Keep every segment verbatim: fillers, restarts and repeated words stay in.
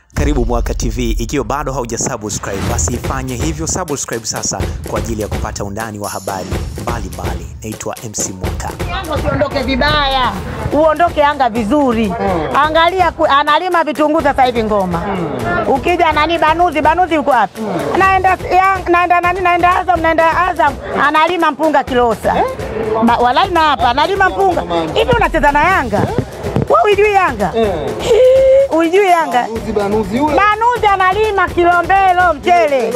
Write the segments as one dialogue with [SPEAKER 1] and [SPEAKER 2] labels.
[SPEAKER 1] Karibu Mwaka T V. Ikiwa bado haujasubscribe, basi ifanye hivyo, subscribe sasa kwa ajili ya kupata undani wa habari mbalimbali. Naitwa M C Mwaka.
[SPEAKER 2] Yanga usiondoke vibaya, uondoke Yanga vizuri. Mm. Angalia ku, analima vitunguu sasa hivi Ngoma. Mm. Ukija nani Banuzi, Banuzi uko wapi? Mm. Naenda Yanga, naenda nani, naenda Azam, naenda Azam, analima mpunga Kilosa. Eh? Ma, walai na hapa analima mpunga. Hivi unacheza na Yanga? Wewe unijui Yanga? Eh. Unijui Yanga?
[SPEAKER 3] Banuzi, Banuzi yule.
[SPEAKER 2] Banuzi analima Kilombero mchele.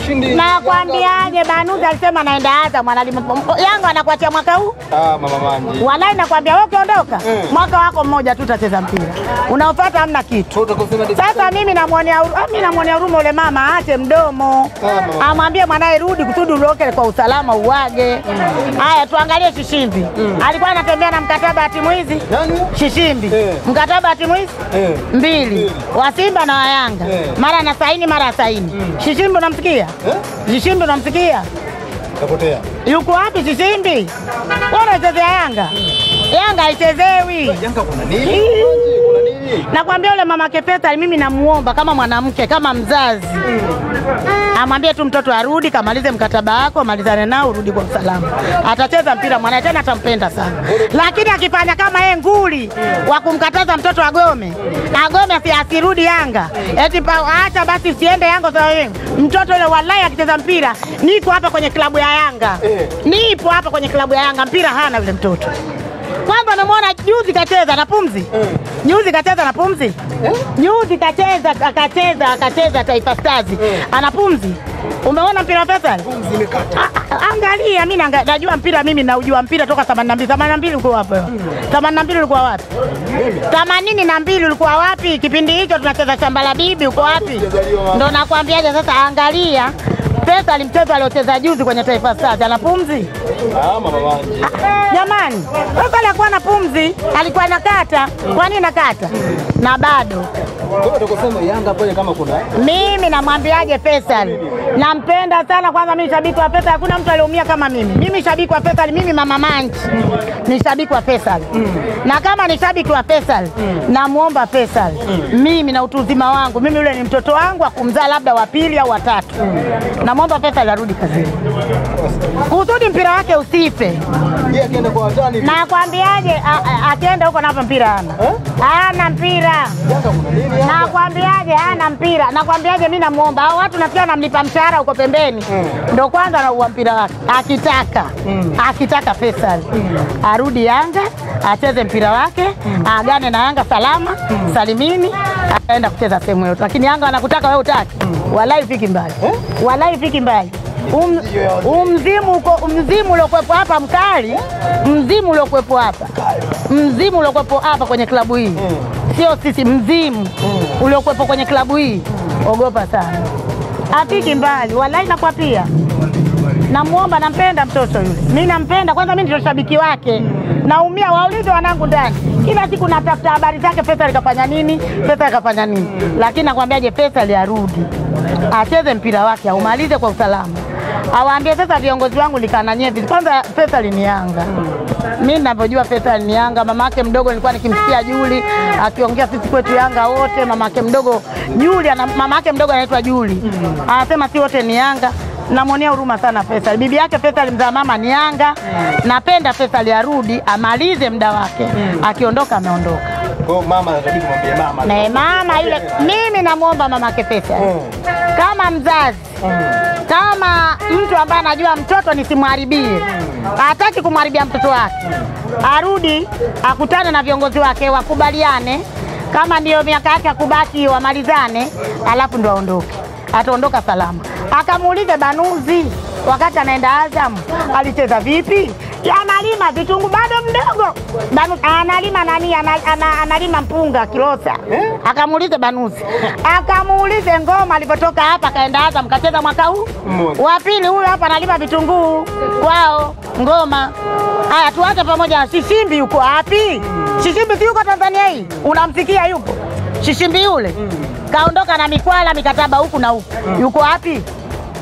[SPEAKER 2] Na kwambiaje Banuzi alisema naenda Azam analima. Yanga anakuachia mwaka huu?
[SPEAKER 3] Ah, mama manji.
[SPEAKER 2] Walai nakwambia wewe ukiondoka mm. mwaka wako mmoja tu utacheza mpira. Unaopata hamna kitu. Sasa mimi namuonea mimi namuonea huruma yule mama, aache mdomo. Ah, amwambie mwanae rudi kusudi uloke kwa usalama uwage. Haya mm. tuangalie Shishimbi. Mm. Alikuwa anatembea na mkataba wa timu hizi? Nani? Shishimbi. Eh. Mkataba wa timu hizi? Eh. Mbili. Eh. Wa Simba na wa Yanga. Eh. Mara na saini mara saini. Mm. Shishimbi unamsikia? Eh? Shishimbi unamsikia?
[SPEAKER 3] Kapotea.
[SPEAKER 2] Yuko wapi Shishimbi? Wewe unachezea Yanga? Mm. Yanga haichezewi.
[SPEAKER 3] Yanga kuna nini? Kuna nini?
[SPEAKER 2] Nakwambia yule mama Kepeta mimi namuomba kama mwanamke, kama mzazi. Mm. Amwambie tu mtoto arudi, kamalize mkataba wako, malizane nao, urudi kwa usalama. Atacheza mpira mwanae tena atampenda sana. Lakini akifanya kama yeye nguli mm. wa kumkataza mtoto agome, agome si asirudi Yanga. Eti acha basi siende Yanga sawa wewe. Mtoto yule wallahi akicheza mpira, niko hapa kwenye klabu ya Yanga. Nipo hapa kwenye klabu ya Yanga, mpira hana yule mtoto. Kwanza namuona juzi kacheza na pumzi. Mm. Juzi kacheza na pumzi. Eh? Juzi kacheza akacheza akacheza Taifa Stars. Mm. Ana pumzi. Umeona mpira pesa?
[SPEAKER 3] Pumzi imekata.
[SPEAKER 2] Angalia mimi najua mpira, mimi naujua mpira toka themanini na mbili. themanini na mbili ulikuwa wapi? Mm. themanini na mbili ulikuwa wapi? themanini na mbili ulikuwa wapi? Kipindi hicho tunacheza shamba la bibi uko wapi? Ndio nakwambiaje sasa, angalia Pesa alimcheza aliocheza juzi kwenye Taifa Stars, ana pumzi?
[SPEAKER 3] Ah, mama manji.
[SPEAKER 2] Jamani, Pesa alikuwa na pumzi, alikuwa anakata. Kwa nini nakata? Na bado.
[SPEAKER 3] Wewe utakosema Yanga pale kama kuna.
[SPEAKER 2] Mimi namwambiaje Faisal? Nampenda sana, kwanza mimi shabiki wa Faisal, hakuna mtu aliumia kama mimi. Mimi shabiki wa Faisal, mimi mama manji. Ni shabiki wa Faisal. Mm. Na kama ni shabiki wa Faisal, mm. namuomba Faisal. Mm. Mimi na utu uzima wangu, mimi yule ni mtoto wangu akumzaa labda wa pili au wa tatu. Mm. Namuomba Faisal arudi kazini. Kusudi mpira wake usife.
[SPEAKER 3] Yeye akienda kwa watani.
[SPEAKER 2] Na kwambiaje akienda huko na hapa mpira hana. Eh? Hana mpira.
[SPEAKER 3] Yanga kuna nini?
[SPEAKER 2] Na kwambiaje hana mpira. Na kwambiaje mimi namuomba hao watu nafikia namlipa mshahara huko pembeni. Mm. Ndio kwanza anaua mpira wake. Akitaka, mm. akitaka Faisal mm. arudi Yanga, acheze mpira wake, mm. aagane na Yanga salama, mm. salimini, aenda kucheza sehemu yote. Lakini Yanga anakutaka wewe utaki. Mm. Walai fiki mbali. Eh? Walai fiki mbali. Um, umzimu uko mzimu uliokuepo hapa mkali, mzimu uliokuepo hapa. Mzimu uliokuepo hapa kwenye klabu hii. Mm. Sio sisi, mzimu mm. uliokuepo kwenye klabu hii. Mm. Ogopa sana. Afiki mbali, walai nakwapia. Namuomba, nampenda mtoto yule. Mimi nampenda, kwanza mimi ndio shabiki wake. Naumia, waulize wanangu ndani. Kila siku natafuta habari zake, Faisal kafanya nini? Faisal kafanya nini? Lakini nakwambiaje Faisal arudi. Acheze mpira wake, aumalize kwa usalama. Awaambie sasa viongozi wangu likana nyeti. Kwanza Faisal ni Yanga. Mimi ninapojua Faisal ni Yanga, mamake mdogo nilikuwa nikimsikia Juli akiongea sisi kwetu Yanga wote, mamake mdogo Juli, mamake mdogo anaitwa Juli. Anasema si wote ni Yanga. Namuonea huruma sana Faisal. Bibi yake Faisal mzaa mama ni Yanga. Mm. Napenda Faisal arudi, amalize muda wake. Mm. Akiondoka ameondoka.
[SPEAKER 3] Kwa mama anataka kumwambia mama.
[SPEAKER 2] Na mama yule mimi namuomba mama yake Faisal. Mm. Kama mzazi. Mm. Kama mtu ambaye anajua mtoto nisimharibie. Mm. Hataki kumharibia mtoto wake. Mm. Arudi, akutane na viongozi wake, wakubaliane. Kama ndio miaka yake akubaki wamalizane, alafu ndo aondoke. Ataondoka salama. Akamuulize Banuzi wakati anaenda Azam alicheza vipi? Analima vitunguu bado mdogo. Banuzi analima nani? Analima mpunga Kilosa. Eh? Akamuulize Banuzi. Akamuulize Ngoma alipotoka hapa kaenda Azam kacheza mwaka huu. Wa pili huyu hapa analima vitunguu kwao Ngoma. Haya tuache pamoja. Shishimbi yuko wapi? Shishimbi si yuko Tanzania hii? Unamsikia yupo? Shishimbi yule. Mm. Kaondoka na mikwala mikataba huku na huku. Mm. Yuko wapi?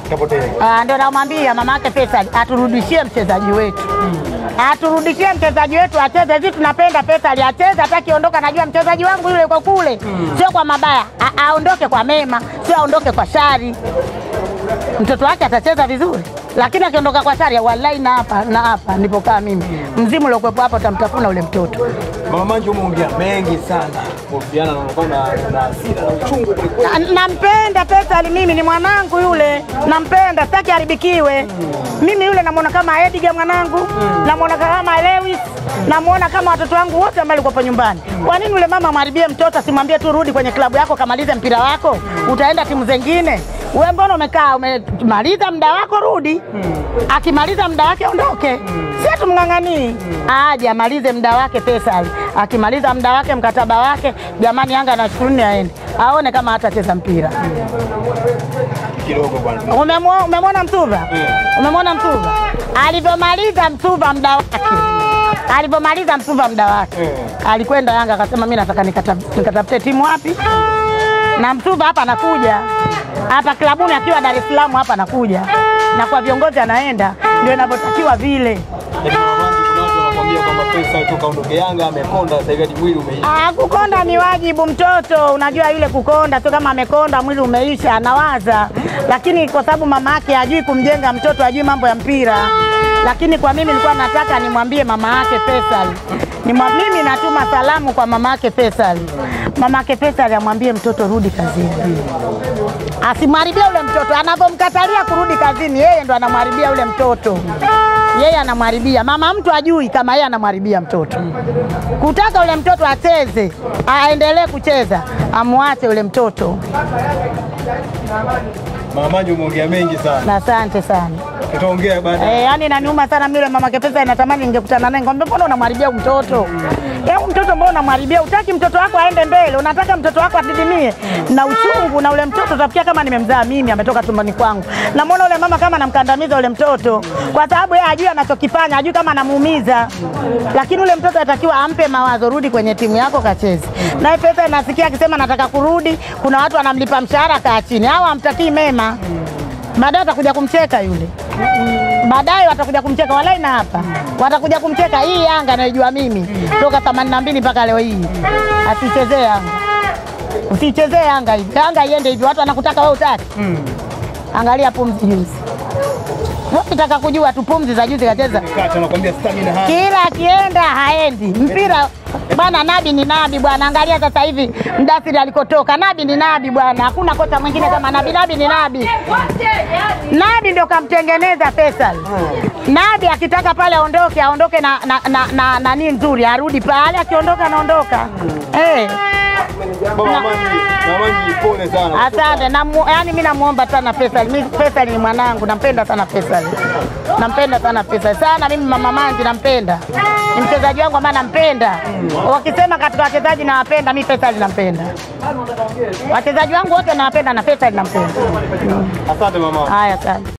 [SPEAKER 3] Kapotea.
[SPEAKER 2] Ah, ndio namwambia mama yake Faisal aturudishie mchezaji wetu. Aturudishie mchezaji wetu acheze. Sisi tunapenda Faisal acheze, hata kiondoka najua mchezaji wangu yule yuko kule. Mm. Sio kwa mabaya, aondoke kwa mema, sio aondoke kwa shari. Mtoto wake atacheza vizuri. Lakini akiondoka kwa shari wallahi na hapa na hapa nilipokaa mimi. Mzimu uliokuwa hapo utamtafuna ule mtoto.
[SPEAKER 3] Mama Manji umeongea mengi sana. Kuhusiana na unaona na hasira na uchungu kweli.
[SPEAKER 2] Nampenda Faisal, mimi ni mwanangu yule. Nampenda, sitaki haribikiwe. Mm. Mimi yule namuona kama Edgar mwanangu, mm. namuona kama Lewis, namuona kama watoto wangu wote ambao walikuwa nyumbani. Mm. Kwa nini yule mama mharibie mtoto, simwambie tu rudi kwenye klabu yako kamalize mpira wako? Mm. Utaenda timu zingine. Wewe mbona umekaa umemaliza muda wako rudi? Hmm. Akimaliza muda wake ondoke. Hmm. Si tumnganganii. Hmm. Aje amalize muda wake Faisal. Akimaliza muda wake mkataba wake, jamani Yanga na shukrani aende. Aone kama hatacheza mpira. Hmm.
[SPEAKER 3] Kidogo bwana.
[SPEAKER 2] Umemwona umemwona Mtuva? Hmm. Umemwona Mtuva? Alivyomaliza Mtuva muda wake. Alivyomaliza Mtuva muda wake. Hmm. Alikwenda Yanga akasema mimi nataka nikatafute timu wapi? Na Mtuva hapa anakuja. Hapa klabuni akiwa Dar es Salaam hapa anakuja. Na kwa viongozi anaenda, ndio inavyotakiwa vile.
[SPEAKER 3] Lakini Mama Manji kuna watu wanakuambia kwamba Faisal toka ondoke Yanga amekonda, sasa hivi mwili umeisha.
[SPEAKER 2] Ah, kukonda ni wajibu mtoto. Unajua yule kukonda tu kama amekonda mwili umeisha anawaza. Lakini kwa sababu mama yake hajui kumjenga mtoto, hajui mambo ya mpira. Lakini kwa mimi nilikuwa nataka nimwambie mama yake Faisal. Ni mimi natuma salamu kwa mama yake Faisal. Mama yake Faisal amwambie mtoto rudi kazini. Asimharibia ule mtoto, anapomkatalia kurudi kazini yeye ndo anamharibia ule mtoto. Yeye anamharibia. Mama mtu ajui kama yeye anamharibia mtoto. Kutaka ule mtoto acheze, aendelee kucheza, amwache ule mtoto.
[SPEAKER 3] Mama Manji umeongea mengi sana.
[SPEAKER 2] Asante sana.
[SPEAKER 3] Tutaongea baadaye.
[SPEAKER 2] Eh, yani inaniuma sana mimi yule mama Faisal, natamani ningekutana naye ngombe, mbona unamharibia mtoto? Eh, mtoto mbona unamharibia? Utaki mtoto wako aende mbele, unataka mtoto wako adidimie. Na uchungu na ule mtoto utafikia kama nimemzaa mimi, ametoka tumboni kwangu. Namuona yule mama kama anamkandamiza ule mtoto kwa sababu yeye hajui anachokifanya, hajui kama anamuumiza. Lakini ule mtoto atakiwa ampe mawazo, rudi kwenye timu yako kacheze. Na yeye Faisal nasikia akisema nataka kurudi, kuna watu wanamlipa mshahara kaa chini. Hao hamtakii mema. Baadaye atakuja kumcheka yule. Baadaye watakuja kumcheka walai na hapa. Watakuja kumcheka hii Yanga anayojua mimi toka themanini na mbili mpaka leo hii. Asichezee Yanga. Usichezee Yanga hivi. Yanga iende hivi, watu wanakutaka wewe utaki. Mm. Angalia pumzi juzi. Ukitaka kujua tu pumzi za juzi kacheza.
[SPEAKER 3] Kata nakwambia stamina hapa.
[SPEAKER 2] Kila akienda haendi. Mpira bwana, Nabi ni Nabi bwana. Angalia sasa hivi Mdasiri alikotoka. Nabi ni Nabi bwana. Hakuna kocha mwingine kama Nabi. Nabi ni Nabi. Nabi ndio kamtengeneza Faisal. Nabi akitaka pale aondoke, aondoke na na na, na, na nini nzuri, arudi pale, akiondoka anaondoka. Eh.
[SPEAKER 3] Mama Manji, Mama Manji pole sana.
[SPEAKER 2] Asante. Na yani mimi namuomba sana Faisal. Mimi Faisal ni mwanangu, nampenda sana Faisal. Nampenda sana Faisal. Sana mimi Mama Manji nampenda. Ni mchezaji wangu ambaye nampenda. Wakisema katika wachezaji nawapenda, mimi Faisal nampenda. Wachezaji wangu wote nawapenda na Faisal nampenda.
[SPEAKER 3] Asante mama.
[SPEAKER 2] Haya, asante.